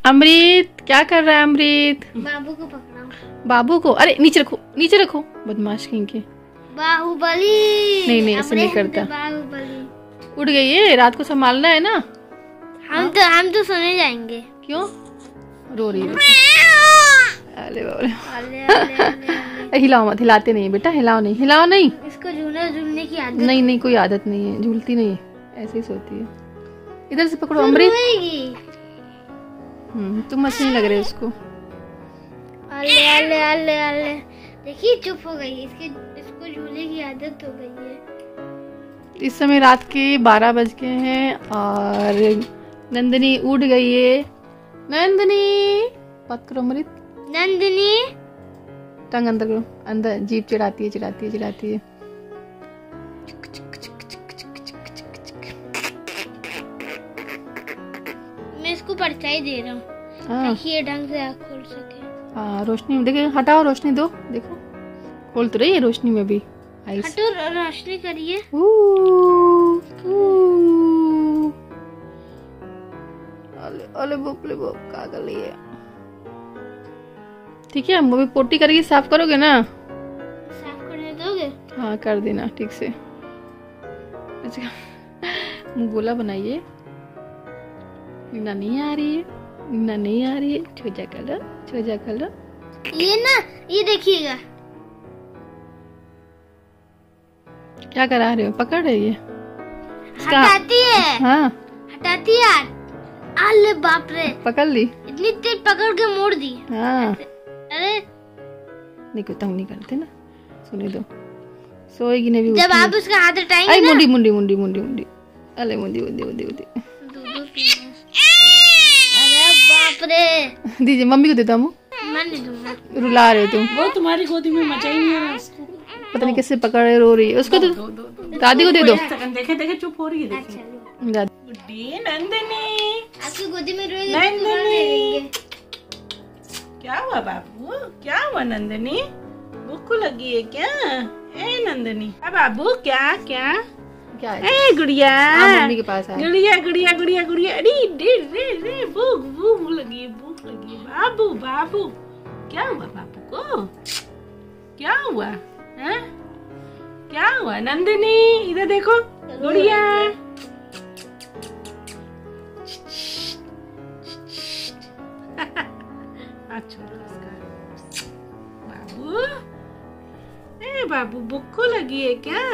अमृत क्या कर रहा है अमृत? बाबू को पकड़ा। बाबू को? अरे नीचे रखो, नीचे रखो, बदमाश कहीं के। बाहुबली। नहीं ऐसा नहीं करता। बाहुबली उठ गई है, रात को संभालना है ना। हम तो सोने जाएंगे। क्यों रो रही है? अरे बाबा, अले हिलाओ मत, हिलाते नहीं बेटा, हिलाओ नहीं, हिलाओ नहीं। इसको झूलने की आदत नहीं कोई आदत नहीं है, झूलती नहीं है, ऐसे ही सोती है। इधर से पकड़ो अमृत। तुम अच्छे नहीं लग रहे उसको। अले अले अले अले देखिए चुप हो गई, इसको झूले की आदत हो गई है। इस समय रात के 12 बज गए हैं और नंदिनी उठ गई है। नंदिनी बात करो अमृत। नंदिनी टंग अंदर करो, अंदर जीभ चिढ़ाती है। मैं इसको परछाई दे रहा हूँ ताकि ये ढंग से आँख खोल सके। हाँ रोशनी में देखे, हटाओ रोशनी दो, देखो खोल तो रही है रोशनी में भी। हटो रोशनी करिए। अले बोपले बोप का कर लिए। ठीक है, वो भी पोटी करके साफ करोगे ना? साफ करने दोगे? हाँ कर देना ठीक से। अच्छा मुँह गोला बनाइए। नीना नहीं आ रही है, छोजा कर लो। ये ना, ये देखिएगा क्या करा रहे हो? पकड़ रही है, हटाती है। हाँ हटाती है। अरे बाप रे, पकड़ ली, इतनी तेज पकड़ के मोड़ दी। हाँ अरे देखो तंग नहीं करते ना, सोने दो, सोएगी नहीं भी। जब आप उसका हाथ हटाएंगे ना। मुंडी अले मुंडी। अरे बाप रे, दीजिए मम्मी को देता हूँ। मैं नहीं दूंगा। रुला रहे हो तुम। वो तुम्हारी गोदी में मजा ही नहीं आ रहा उसको। पता नहीं कैसे पकड़ रहे, रो रही है। उसको तो दादी को दे दो। देखे चुप हो रही है। देखे नंदिनी, आपकी गोदी में रोएगी। नंदिनी क्या हुआ बाबू? क्या हुआ नंदिनी? भूख लगी है क्या? ए नंदिनी, बाबू क्या ए गुड़िया, मम्मी के पास आ। गुड़िया अरे भूख लगी है बाबू। क्या हुआ बाबू को? क्या हुआ है? क्या हुआ नंदिनी? इधर देखो गुड़िया। बाबू भूख लगी है क्या?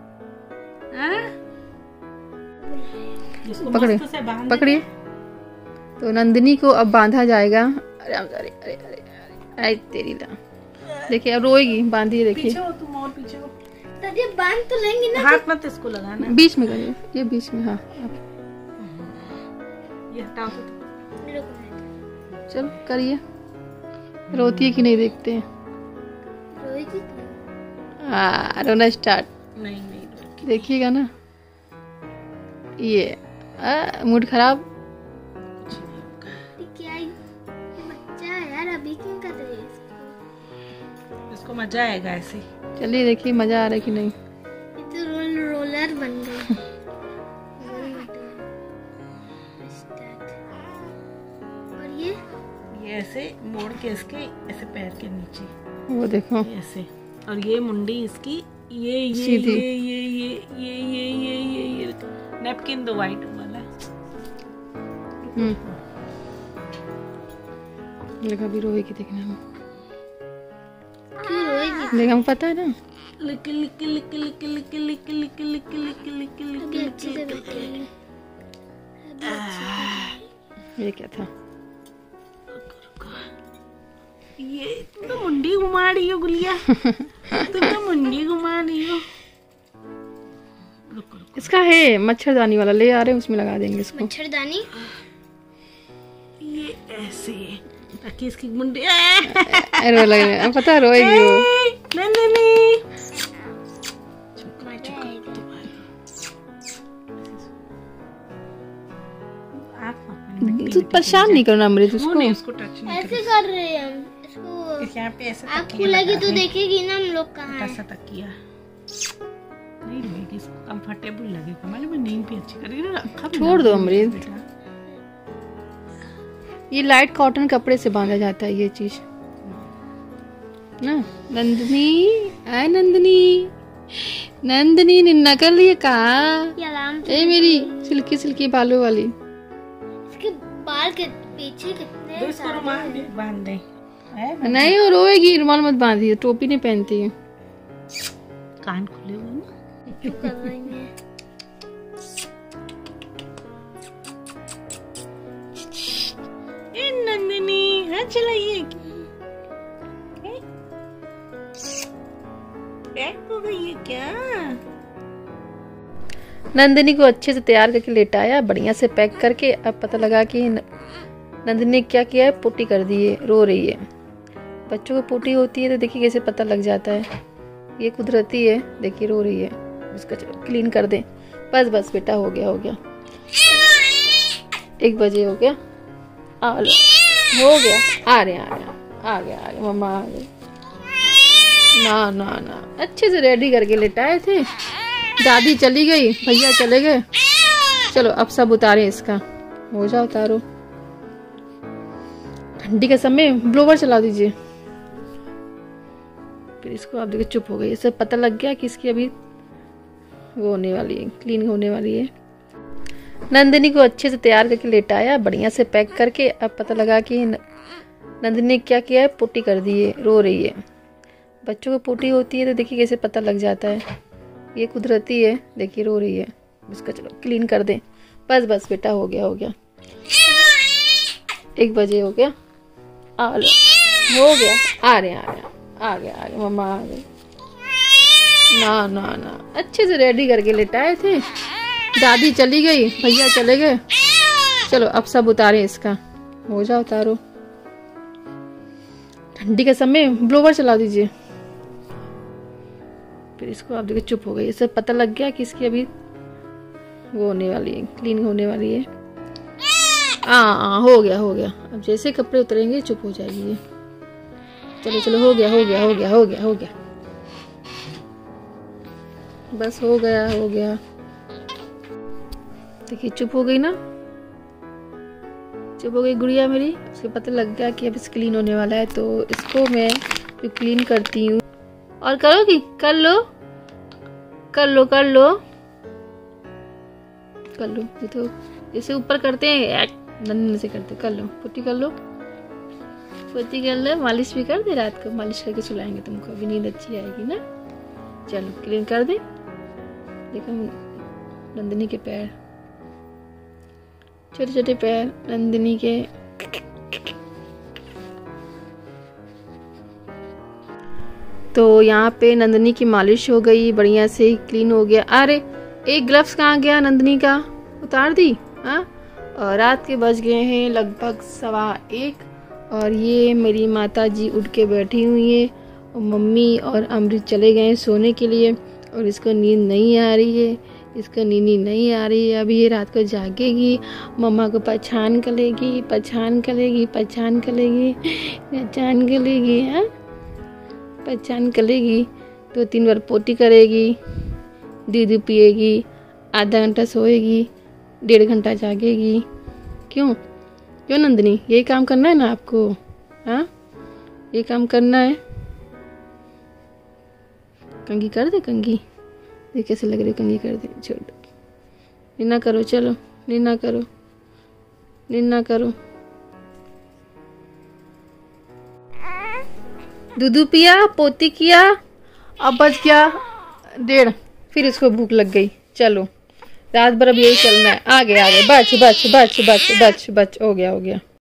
पकड़िए। तो नंदिनी को अब बांधा जाएगा। अरे तेरी ला, देखिए अब रोएगी, बांधिए। देखिए तुम और पीछे हो। दादी बांध तो लेंगे ना। हाथ मत इसको लगाना, बीच में करिए, ये बीच में। हाँ ये हटाओ। चलो करिए। रोती है कि नहीं देखते हैं। रोना स्टार्ट। नहीं देखिएगा ना, ये मूड खराब। क्या बच्चा है यार, अभी क्यों कर रहे हैं इसको मजा आएगा ऐसे। चलिए देखिए मजा आ रहा है कि नहीं। ये तो रोलर बन गए। और ये ऐसे मोड़ के इसके ऐसे पैर के नीचे, वो देखो ऐसे। और ये मुंडी इसकी ये सीधी। ये नैपकिन दो वाइट वाला। लगा भी रोएगी, देखना हम। क्यों रोएगी? देखा हमको पता है ना। अभी अच्छे से बैठेगी। ये क्या था? ये तुम तो मुंडी घुमा रही हो गुलिया। तुम तो मुंडी घुमा रही हो। इसका है मच्छरदानी वाला, ले आ रहे हैं, उसमें लगा देंगे इसको। मच्छरदानी ये ऐसे ताकि इसकी मुंडी। अरे लग रहा है, पता रोएगी वो। नंदिनी तू परेशान नहीं करना अमृत उसको। ऐसे कर रहे हैं हम इसको। यहाँ पे ऐसे आँख खुलेगी तो देखेगी ना हम लोग कहाँ हैं। ऐसा तकिया नहीं रहेगी, इसको कंफर्टेबल लगेगा। मैंने नींद भी अच्छी करेगी ना। छोड़ दो अमृत। ये लाइट कॉटन कपड़े से बांधा जाता है ये चीज ना। नंदनी आए, नंदनी नंदनी निन्ना कर लिए का। ए मेरी सिल्की सिल्की बालों वाली। इसके बाल के पीछे कितने इसको रुमाल भी बांध दे। नहीं वो रोएगी, रुमाल मत बांधिए, टोपी नहीं पहनती है। कान खुले हुए ना। ए नंदनी हाथ चलाइए। पैक हो गई है क्या? नंदनी को अच्छे से तैयार करके लेटाया, बढ़िया से पैक करके। अब पता लगा कि नंदनी ने क्या किया है, पोटी कर दी है, रो रही है। बच्चों को पोटी होती है तो देखिए कैसे पता लग जाता है। ये कुदरती है, देखिए रो रही है। उसका क्लीन कर दें। बस बस बेटा, हो गया हो गया। 1 बजे हो गया। आ लो, हो गया। आ रहे आ गया मम्मा आ गए। ना ना ना, अच्छे से रेडी करके लेटाए थे। दादी चली गई, भैया चले गए। चलो अब सब उतारे इसका। हो जाओ उतारो। ठंडी के समय ब्लोवर चला दीजिए। फिर इसको आप देखिए चुप हो गई। इसे पता लग गया कि इसकी अभी वो होने वाली है, क्लीन होने वाली है। नंदनी को अच्छे से तैयार करके लेटाया, बढ़िया से पैक करके। अब पता लगा कि नंदनी ने क्या किया है, पोटी कर दी है, रो रही है। बच्चों को पोटी होती है तो देखिए कैसे पता लग जाता है। ये कुदरती है, देखिए रो रही है। इसका चलो क्लीन कर दें। बस बस बेटा, हो गया हो गया। 1 बजे हो गया। आ लो, हो गया। आ गया मम्मा आ गए। ना ना ना, अच्छे से रेडी करके लेटाए थे। दादी चली गई, भैया चले गए। चलो अब सब उतारे इसका। हो जाओ उतारो। ठंडी के समय ब्लोवर चला दीजिए। फिर इसको आप देखिए चुप हो गई। इसे पता लग गया कि इसकी अभी वो होने वाली है, क्लीन होने वाली है। हो गया हो गया। अब जैसे कपड़े उतरेंगे चुप हो जाएगी ये। चलो चलो, हो गया हो गया हो गया हो गया हो गया। बस हो गया हो गया। देखिए चुप हो गई ना, चुप हो गई गुड़िया मेरी। उसको पता लग गया कि अब इस क्लीन होने वाला है। तो इसको मैं क्लीन करती हूँ। और करोगी? कर लो कर लो कर लो कर लो। ये तो जैसे ऊपर करते हैं, नन्हे से करते। कर लो, पोती कर लो, पोती कर लो। मालिश भी कर दे, रात को मालिश करके सुलाएंगे तुमको, अभी नींद अच्छी आएगी ना। चलो क्लीन कर दे। देखो नंदिनी के पैर, छोटे छोटे पैर नंदिनी के। तो यहाँ पे नंदिनी की मालिश हो गई, बढ़िया से क्लीन हो गया। अरे एक ग्लव्स कहाँ गया नंदिनी का? उतार दी। हाँ, और रात के बज गए हैं लगभग 1:15 और ये मेरी माता जी उठ के बैठी हुई है और मम्मी और अमृत चले गए सोने के लिए। और इसको नींद नहीं आ रही है, इसको नींद नहीं आ रही है। अभी ये रात को जागेगी, मम्मा को पहचान करेगी, पहचान करेगी, पहचान करेगी, पहचान करेगी। हाँ, पहचान करेगी। 2-3 बार पोटी करेगी, दूध पिएगी, आधा घंटा सोएगी, 1.5 घंटा जागेगी। क्यों क्यों नंदिनी, यही काम करना है ना आपको? हाँ, ये काम करना है। कंघी कर दे, कंघी ये कैसे लग रही, कंघी कर दे। छोड़, नीना करो, चलो नीना करो, नीना करो। दूध पिया, पोती किया, अब बज गया 1:30। फिर इसको भूख लग गई। चलो रात भर अब यही चलना है। आगे आगे, बच बच बच बच बच बच। हो गया हो गया।